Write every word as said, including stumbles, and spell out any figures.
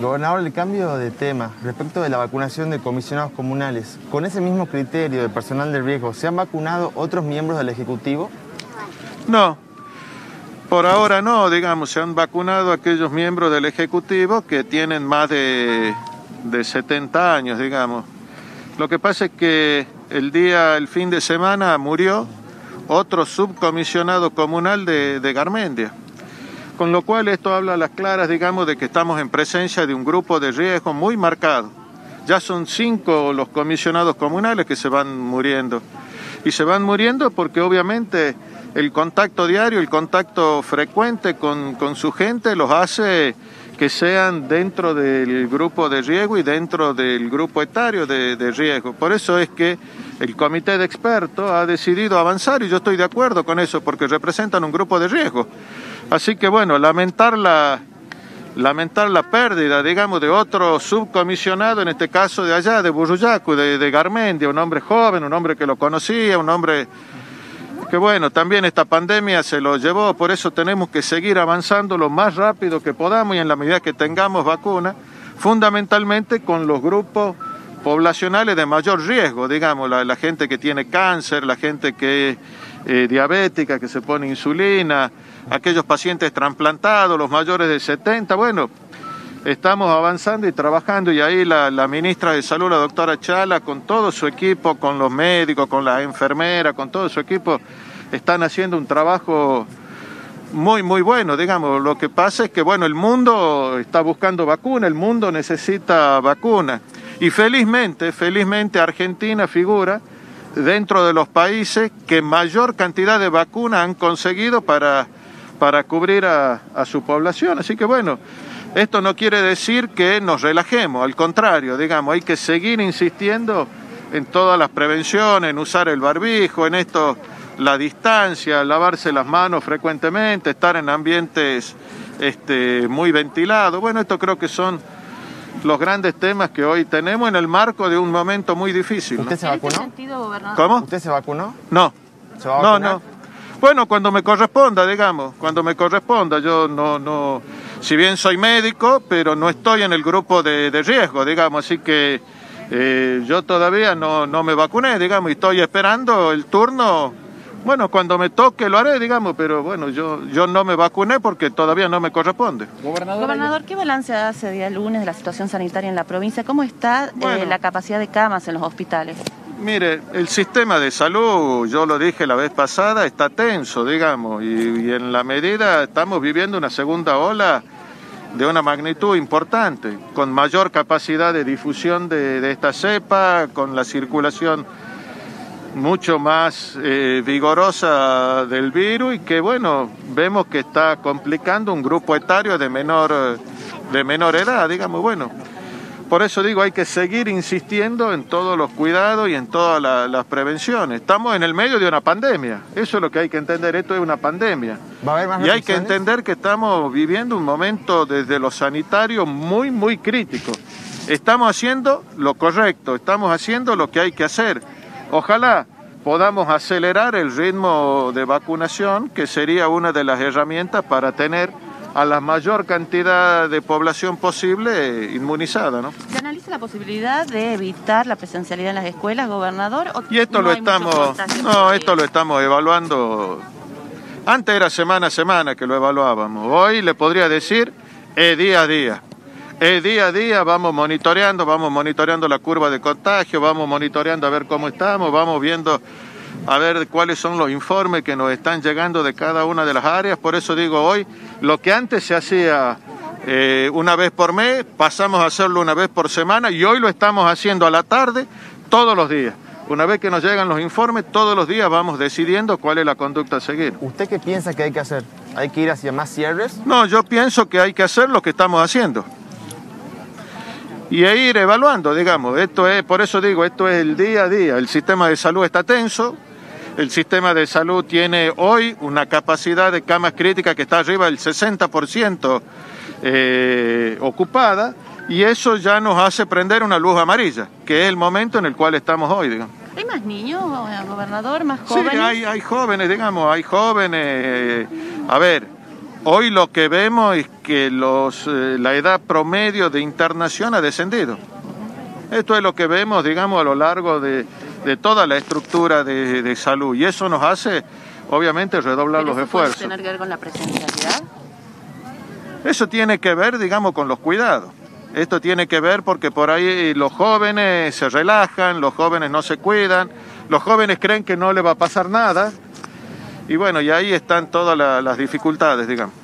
Gobernador, el cambio de tema respecto de la vacunación de comisionados comunales, con ese mismo criterio de personal de riesgo, ¿se han vacunado otros miembros del Ejecutivo? No, por ahora no, digamos, se han vacunado aquellos miembros del Ejecutivo que tienen más de, de setenta años, digamos. Lo que pasa es que el día, el fin de semana murió otro subcomisionado comunal de, de Garmendia. Con lo cual esto habla a las claras, digamos, de que estamos en presencia de un grupo de riesgo muy marcado. Ya son cinco los comisionados comunales que se van muriendo. Y se van muriendo porque obviamente el contacto diario, el contacto frecuente con, con su gente los hace que sean dentro del grupo de riesgo y dentro del grupo etario de, de riesgo. Por eso es que el comité de expertos ha decidido avanzar y yo estoy de acuerdo con eso porque representan un grupo de riesgo. Así que bueno, lamentar la, lamentar la pérdida, digamos, de otro subcomisionado, en este caso de allá, de Burruyacu, de, de Garmendia, un hombre joven, un hombre que lo conocía, un hombre que bueno, también esta pandemia se lo llevó, por eso tenemos que seguir avanzando lo más rápido que podamos y en la medida que tengamos vacuna, fundamentalmente con los grupos poblacionales de mayor riesgo, digamos, la, la gente que tiene cáncer, la gente que es eh, diabética, que se pone insulina, aquellos pacientes trasplantados, los mayores de setenta, bueno, estamos avanzando y trabajando y ahí la, la ministra de Salud, la doctora Chala, con todo su equipo, con los médicos, con las enfermeras, con todo su equipo, están haciendo un trabajo muy, muy bueno, digamos. Lo que pasa es que, bueno, el mundo está buscando vacuna, el mundo necesita vacuna y felizmente, felizmente Argentina figura dentro de los países que mayor cantidad de vacunas han conseguido para, para cubrir a, a su población. Así que bueno, esto no quiere decir que nos relajemos, al contrario, digamos, hay que seguir insistiendo en todas las prevenciones, en usar el barbijo, en esto, la distancia, lavarse las manos frecuentemente, estar en ambientes este, muy ventilados. Bueno, esto creo que son los grandes temas que hoy tenemos en el marco de un momento muy difícil, ¿no? ¿Usted se vacunó? ¿En ese sentido, gobernador? ¿Cómo? ¿Usted se vacunó? No. ¿Se va a No, vacunar? no. Bueno, cuando me corresponda, digamos, cuando me corresponda. Yo no, no, si bien soy médico, pero no estoy en el grupo de, de riesgo, digamos, así que eh, yo todavía no, no me vacuné, digamos, y estoy esperando el turno. Bueno, cuando me toque lo haré, digamos, pero bueno, yo, yo no me vacuné porque todavía no me corresponde. Gobernador, Gobernador, ¿qué balance hace día lunes de la situación sanitaria en la provincia? ¿Cómo está Bueno, eh, la capacidad de camas en los hospitales? Mire, el sistema de salud, yo lo dije la vez pasada, está tenso, digamos, y, y en la medida estamos viviendo una segunda ola de una magnitud importante, con mayor capacidad de difusión de, de esta cepa, con la circulación mucho más eh, vigorosa del virus y que, bueno, vemos que está complicando un grupo etario de menor, de menor edad, digamos, bueno. Por eso digo, hay que seguir insistiendo en todos los cuidados y en todas la, las prevenciones. Estamos en el medio de una pandemia, eso es lo que hay que entender, esto es una pandemia. ¿Va a haber más y hay que restricciones? entender que estamos viviendo un momento desde lo sanitario muy, muy crítico. Estamos haciendo lo correcto, estamos haciendo lo que hay que hacer. Ojalá podamos acelerar el ritmo de vacunación, que sería una de las herramientas para tener a la mayor cantidad de población posible inmunizada, ¿no? ¿Se analiza la posibilidad de evitar la presencialidad en las escuelas, gobernador? ¿O Y esto no lo hay mucho estamos, contagio no, todavía? esto lo estamos evaluando. Antes era semana a semana que lo evaluábamos. Hoy le podría decir es día a día. Es día a día, vamos monitoreando, vamos monitoreando la curva de contagio, vamos monitoreando a ver cómo estamos, vamos viendo a ver cuáles son los informes que nos están llegando de cada una de las áreas. Por eso digo hoy, lo que antes se hacía eh, una vez por mes, pasamos a hacerlo una vez por semana y hoy lo estamos haciendo a la tarde todos los días. Una vez que nos llegan los informes, todos los días vamos decidiendo cuál es la conducta a seguir. ¿Usted qué piensa que hay que hacer? ¿Hay que ir hacia más cierres? No, yo pienso que hay que hacer lo que estamos haciendo. Y ir evaluando, digamos. Esto es, por eso digo, esto es el día a día. El sistema de salud está tenso. El sistema de salud tiene hoy una capacidad de camas críticas que está arriba del sesenta por ciento eh, ocupada. Y eso ya nos hace prender una luz amarilla, que es el momento en el cual estamos hoy, digamos. ¿Hay más niños, gobernador, más Sí, jóvenes? hay, hay jóvenes, digamos, hay jóvenes. A ver, Hoy lo que vemos es que los, eh, la edad promedio de internación ha descendido. Esto es lo que vemos, digamos, a lo largo de, de toda la estructura de, de salud. Y eso nos hace, obviamente, redoblar ¿Pero los eso puede esfuerzos. tener que ver con la presencialidad? Eso tiene que ver, digamos, con los cuidados. Esto tiene que ver porque por ahí los jóvenes se relajan, los jóvenes no se cuidan, los jóvenes creen que no le va a pasar nada. Y bueno, y ahí están todas la, las dificultades, digamos.